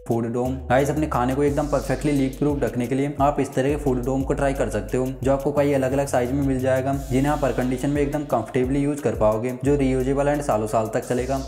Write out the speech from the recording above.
Food डोम। Guys अपने खाने को एकदम परफेक्टली लीक प्रूफ रखने के लिए आप इस तरह के फूड डोम को ट्राई कर सकते हो, जो आपको कई अलग अलग साइज में मिल जाएगा, जिन्हें आप हर कंडीशन में एकदम कंफर्टेबली यूज कर पाओगे, जो रीयूजेबल एंड सालों साल तक चलेगा।